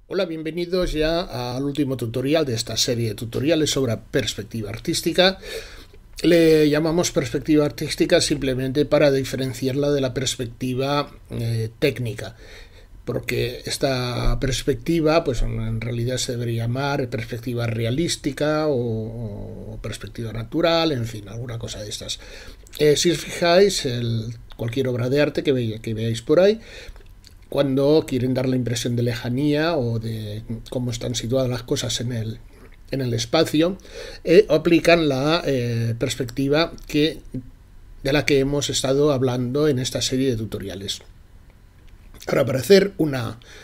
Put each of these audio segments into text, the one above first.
Hola, bienvenidos ya al último tutorial de esta serie de tutoriales sobre perspectiva artística. Le llamamos perspectiva artística simplemente para diferenciarla de la perspectiva técnica, porque esta perspectiva pues en realidad se debería llamar perspectiva realística o perspectiva natural, en fin, alguna cosa de estas. Si os fijáis, cualquier obra de arte que veáis por ahí, cuando quieren dar la impresión de lejanía o de cómo están situadas las cosas en el espacio, aplican la perspectiva de la que hemos estado hablando en esta serie de tutoriales. Ahora, para hacer un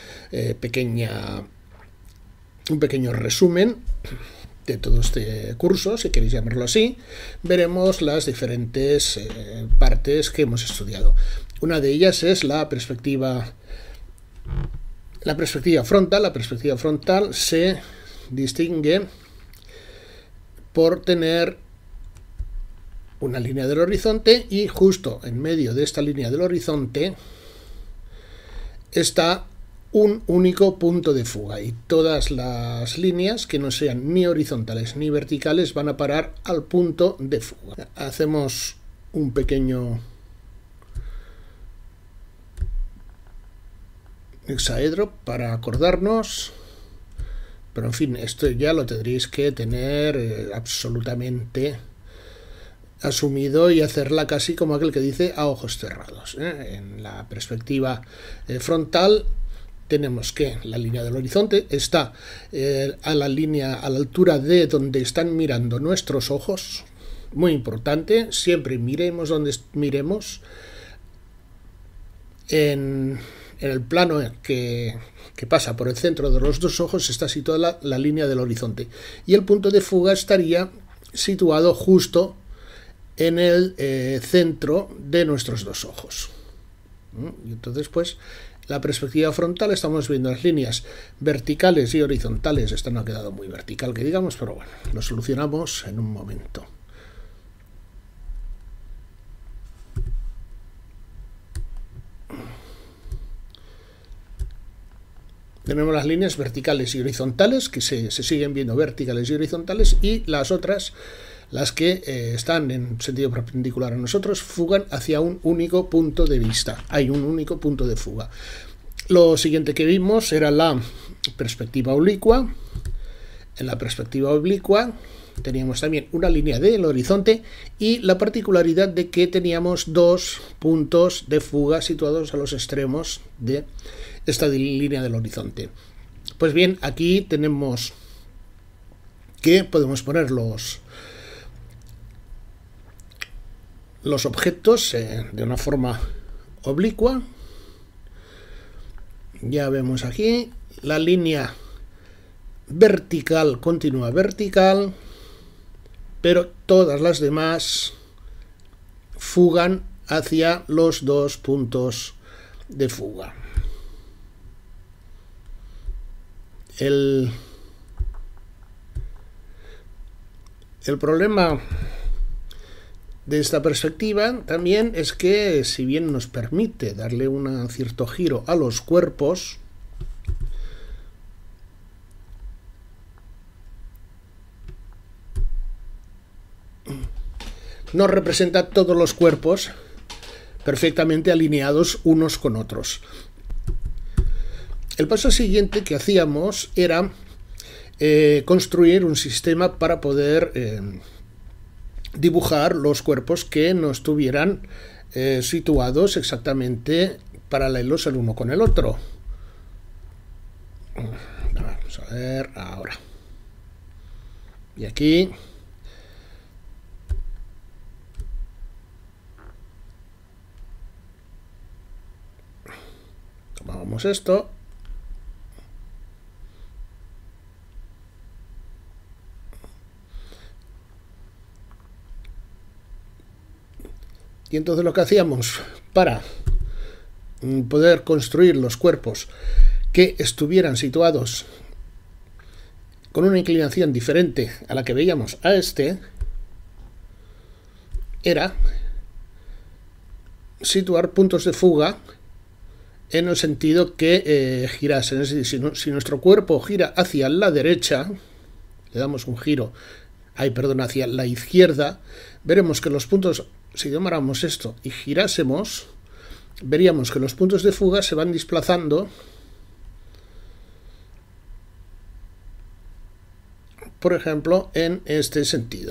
pequeño resumen de todo este curso, si queréis llamarlo así, veremos las diferentes partes que hemos estudiado. Una de ellas es la perspectiva frontal. La perspectiva frontal se distingue por tener una línea del horizonte y justo en medio de esta línea del horizonte está un único punto de fuga, y todas las líneas que no sean ni horizontales ni verticales van a parar al punto de fuga. Hacemos un pequeño hexaedro para acordarnos, pero en fin, esto ya lo tendréis que tener absolutamente asumido y hacerla casi como aquel que dice a ojos cerrados. En la perspectiva frontal tenemos que la línea del horizonte está a la altura de donde están mirando nuestros ojos. Muy importante, siempre miremos donde miremos. En el plano que pasa por el centro de los dos ojos está situada la línea del horizonte, y el punto de fuga estaría situado justo en el centro de nuestros dos ojos. Y entonces, pues, la perspectiva frontal estamos viendo las líneas verticales y horizontales. Esta no ha quedado muy vertical, que digamos, pero bueno, lo solucionamos en un momento. Tenemos las líneas verticales y horizontales, que se siguen viendo verticales y horizontales, y las otras, las que están en sentido perpendicular a nosotros, fugan hacia un único punto de vista. Hay un único punto de fuga. Lo siguiente que vimos era la perspectiva oblicua. En la perspectiva oblicua teníamos también una línea del horizonte y la particularidad de que teníamos dos puntos de fuga situados a los extremos de esta línea del horizonte. Pues bien, aquí tenemos que podemos poner los objetos de una forma oblicua. Ya vemos aquí la línea vertical continúa vertical, pero todas las demás fugan hacia los dos puntos de fuga. El problema de esta perspectiva también es que, si bien nos permite darle un cierto giro a los cuerpos, no representa todos los cuerpos perfectamente alineados unos con otros. El paso siguiente que hacíamos era construir un sistema para poder dibujar los cuerpos que no estuvieran situados exactamente paralelos el uno con el otro. Vamos a ver ahora. Y aquí tomamos esto . Y entonces lo que hacíamos para poder construir los cuerpos que estuvieran situados con una inclinación diferente a la que veíamos a este, era situar puntos de fuga en el sentido que girasen. Es decir, si nuestro cuerpo gira hacia la derecha, le damos un giro, hacia la izquierda, veremos que los puntos, si tomáramos esto y girásemos, veríamos que los puntos de fuga se van desplazando, por ejemplo, en este sentido.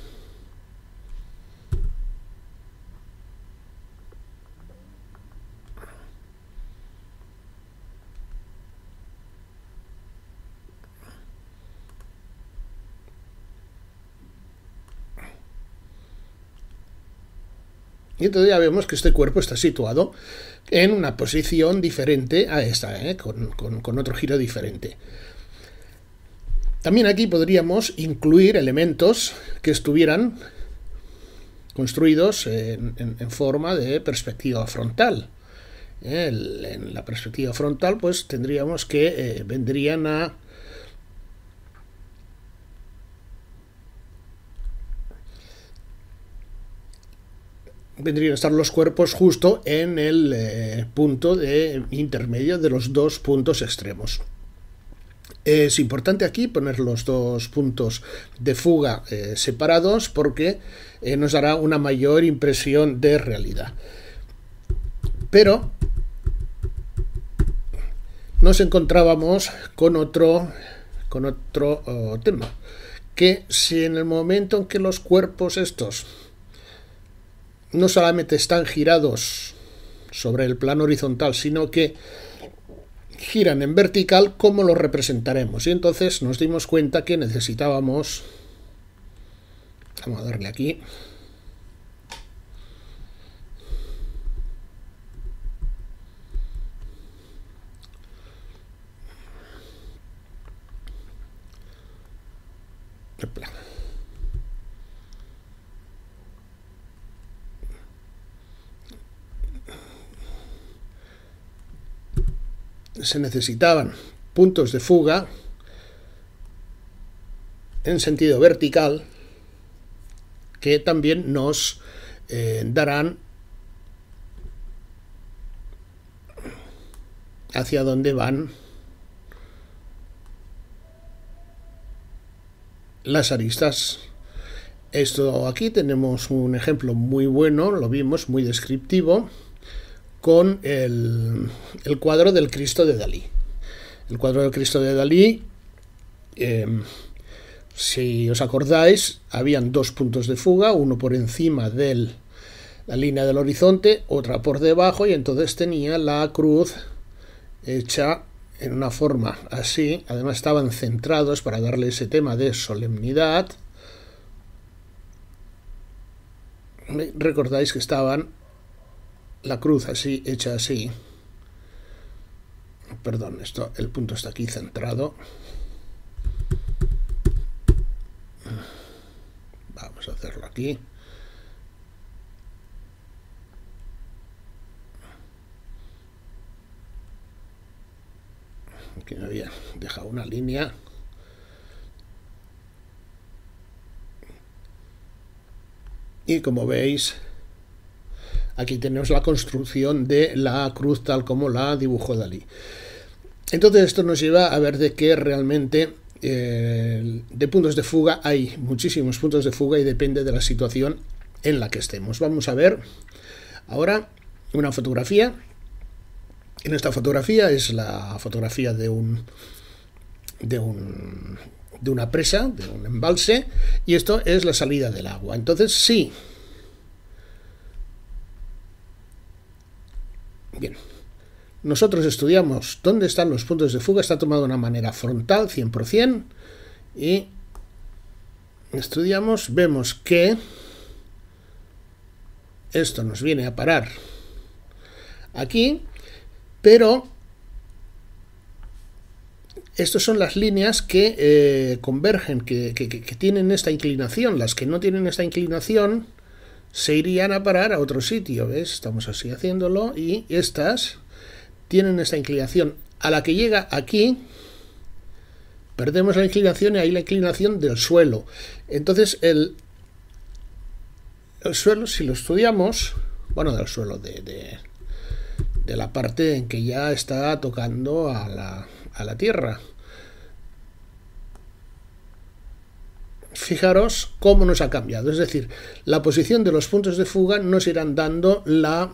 Y entonces ya vemos que este cuerpo está situado en una posición diferente a esta, con otro giro diferente. También aquí podríamos incluir elementos que estuvieran construidos en forma de perspectiva frontal. En la perspectiva frontal, pues tendríamos que vendrían a estar los cuerpos justo en el punto de intermedio de los dos puntos extremos. Es importante aquí poner los dos puntos de fuga separados porque nos dará una mayor impresión de realidad. Pero nos encontrábamos con otro tema, que si en el momento en que los cuerpos estos no solamente están girados sobre el plano horizontal, sino que giran en vertical, ¿cómo lo representaremos? Y entonces nos dimos cuenta que necesitábamos, vamos a darle aquí, se necesitaban puntos de fuga en sentido vertical que también nos darán hacia dónde van las aristas. Esto aquí tenemos un ejemplo muy bueno, lo vimos, muy descriptivo, con el cuadro del Cristo de Dalí. El cuadro del Cristo de Dalí, si os acordáis, habían dos puntos de fuga, uno por encima de la línea del horizonte, otra por debajo, y entonces tenía la cruz hecha en una forma así. Además estaban centrados para darle ese tema de solemnidad. Recordáis que estaban la cruz así, hecha así. Perdón, el punto está aquí centrado. Vamos a hacerlo aquí. Aquí me había dejado una línea. Y como veis, aquí tenemos la construcción de la cruz tal como la dibujó Dalí. Entonces esto nos lleva a ver de que realmente de puntos de fuga hay muchísimos puntos de fuga y depende de la situación en la que estemos. Vamos a ver ahora una fotografía. En esta fotografía es la fotografía de una presa, de un embalse, y esto es la salida del agua. Entonces sí. Bien, nosotros estudiamos dónde están los puntos de fuga, está tomado de una manera frontal, 100%, y estudiamos, vemos que esto nos viene a parar aquí, pero estas son las líneas que convergen, que tienen esta inclinación. Las que no tienen esta inclinación se irían a parar a otro sitio, ¿ves? Estamos así haciéndolo, y estas tienen esta inclinación. A la que llega aquí, perdemos la inclinación y ahí la inclinación del suelo. Entonces el suelo, si lo estudiamos, bueno, del suelo, de la parte en que ya está tocando a la tierra. Fijaros cómo nos ha cambiado, es decir, la posición de los puntos de fuga nos irán dando la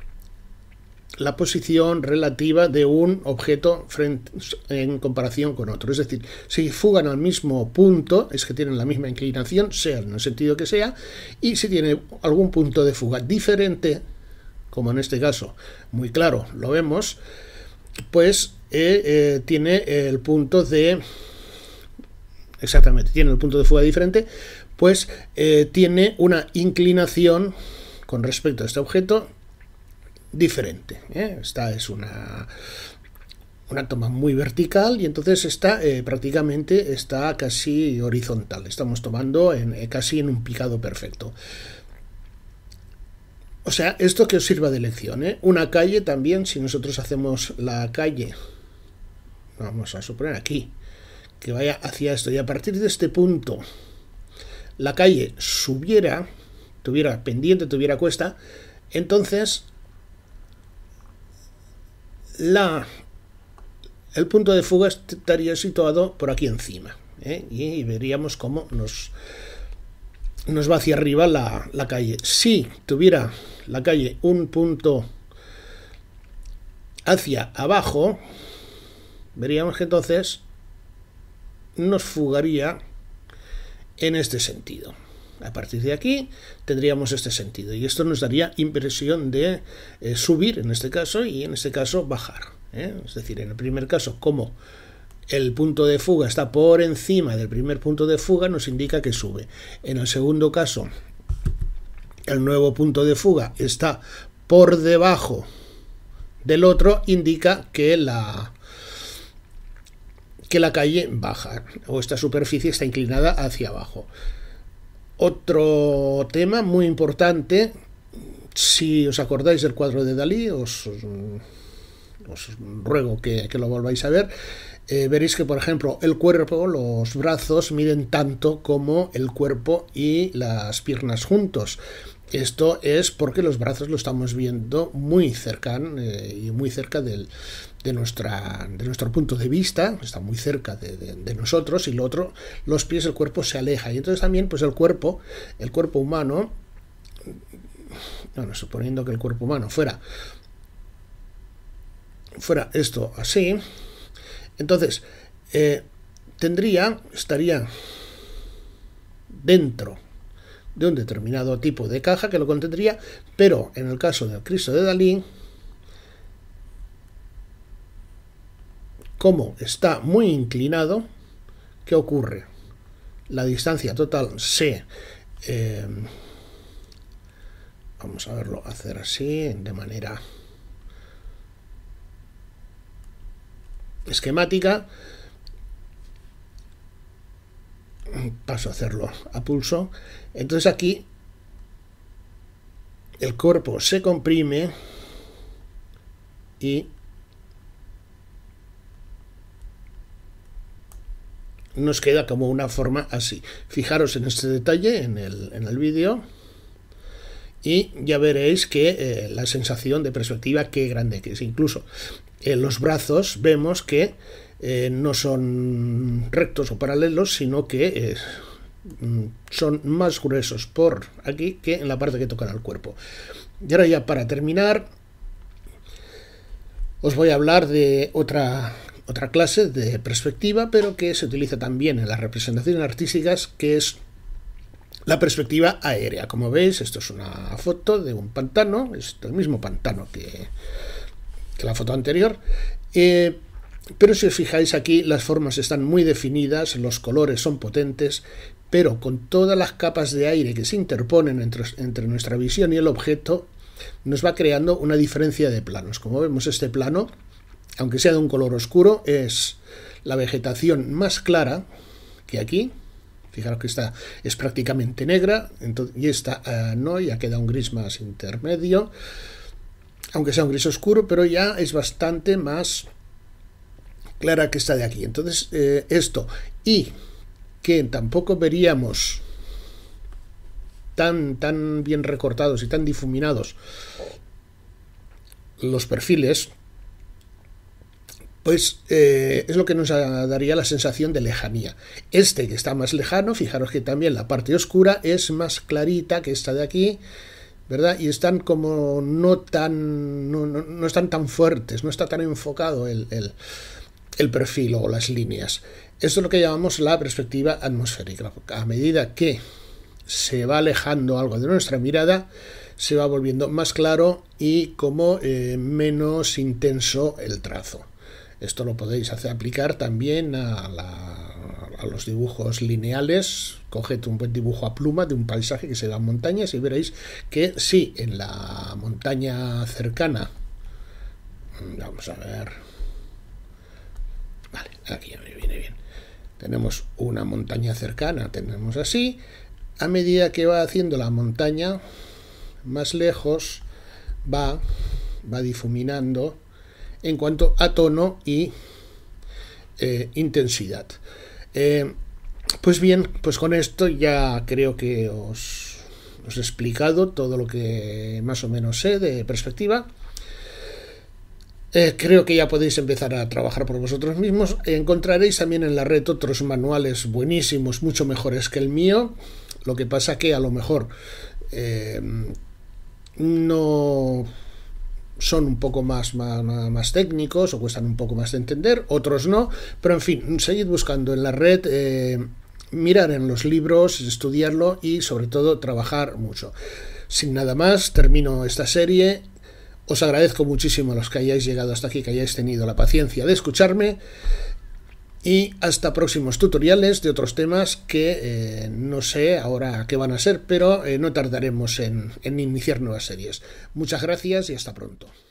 posición relativa de un objeto en comparación con otro. Es decir, si fugan al mismo punto, es que tienen la misma inclinación, sea en el sentido que sea, y si tiene algún punto de fuga diferente, como en este caso, muy claro, lo vemos, pues tiene el punto de... Exactamente, tiene el punto de fuga diferente, pues tiene una inclinación con respecto a este objeto diferente. Esta es una toma muy vertical y entonces esta prácticamente está casi horizontal. Estamos tomando casi en un picado perfecto. O sea, esto que os sirva de lección. Una calle también, si nosotros hacemos la calle, vamos a suponer aquí, que vaya hacia esto y a partir de este punto la calle subiera, tuviera pendiente, tuviera cuesta, entonces el punto de fuga estaría situado por aquí encima, y veríamos cómo nos va hacia arriba la calle. Si tuviera la calle un punto hacia abajo, veríamos que entonces nos fugaría en este sentido. A partir de aquí tendríamos este sentido y esto nos daría impresión de subir en este caso y en este caso bajar. Es decir, en el primer caso, como el punto de fuga está por encima del primer punto de fuga, nos indica que sube. En el segundo caso, el nuevo punto de fuga está por debajo del otro, indica que la calle baja o esta superficie está inclinada hacia abajo. Otro tema muy importante, si os acordáis del cuadro de Dalí, os ruego que lo volváis a ver. Veréis que, por ejemplo, el cuerpo, los brazos miden tanto como el cuerpo y las piernas juntos. Esto es porque los brazos lo estamos viendo muy cercano y muy cerca de nuestro punto de vista, está muy cerca de nosotros, y lo otro, los pies, el cuerpo se aleja. Y entonces también, pues el cuerpo humano, bueno, suponiendo que el cuerpo humano fuera esto así, entonces estaría dentro de un determinado tipo de caja que lo contendría, pero en el caso del Cristo de Dalí, como está muy inclinado, ¿qué ocurre? La distancia total vamos a verlo hacer así de manera esquemática. Paso a hacerlo a pulso. Entonces aquí el cuerpo se comprime y nos queda como una forma así. Fijaros en este detalle en el vídeo y ya veréis que la sensación de perspectiva, qué grande que es. Incluso los brazos vemos que no son rectos o paralelos, sino que son más gruesos por aquí que en la parte que tocan al cuerpo. Y ahora, ya para terminar, os voy a hablar de otra clase de perspectiva, pero que se utiliza también en las representaciones artísticas, que es la perspectiva aérea. Como veis, esto es una foto de un pantano, es el mismo pantano que la foto anterior, pero si os fijáis aquí, las formas están muy definidas, los colores son potentes, pero con todas las capas de aire que se interponen entre nuestra visión y el objeto, nos va creando una diferencia de planos. Como vemos, este plano, aunque sea de un color oscuro, es la vegetación más clara que aquí. Fijaros que esta es prácticamente negra, y esta no, ya queda un gris más intermedio, aunque sea un gris oscuro, pero ya es bastante más clara que esta de aquí. Entonces esto, y que tampoco veríamos tan bien recortados y tan difuminados los perfiles, pues es lo que nos daría la sensación de lejanía. Este que está más lejano, fijaros que también la parte oscura es más clarita que esta de aquí, ¿verdad? Y están como no están tan fuertes, no está tan enfocado el perfil o las líneas. Esto es lo que llamamos la perspectiva atmosférica. A medida que se va alejando algo de nuestra mirada, se va volviendo más claro y como menos intenso el trazo. Esto lo podéis aplicar también a los dibujos lineales. Coged un buen dibujo a pluma de un paisaje que se da en montañas y veréis que si en la montaña cercana, vamos a ver, vale, aquí ya me viene bien, tenemos una montaña cercana, tenemos así, a medida que va haciendo la montaña más lejos, va difuminando en cuanto a tono y intensidad. Pues bien, pues con esto ya creo que os he explicado todo lo que más o menos sé de perspectiva. Creo que ya podéis empezar a trabajar por vosotros mismos. Encontraréis también en la red otros manuales buenísimos, mucho mejores que el mío. Lo que pasa que a lo mejor no son un poco más técnicos o cuestan un poco más de entender, otros no, pero en fin, seguid buscando en la red, mirar en los libros, estudiarlo y sobre todo trabajar mucho. Sin nada más, termino esta serie. Os agradezco muchísimo a los que hayáis llegado hasta aquí, que hayáis tenido la paciencia de escucharme, y hasta próximos tutoriales de otros temas que no sé ahora qué van a ser, pero no tardaremos en iniciar nuevas series. Muchas gracias y hasta pronto.